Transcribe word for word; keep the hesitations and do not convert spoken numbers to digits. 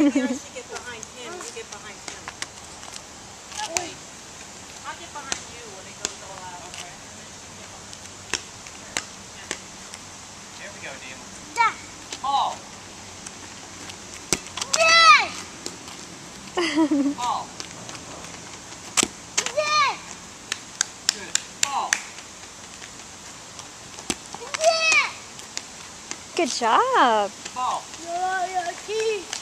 should get behind him. You get behind him. That way. I'll get behind you when it goes all out. Okay. There we go, Dean. Yeah. Paul. Yes. Paul. Yes. Good. Paul. Yes. Good job. Paul. Your key.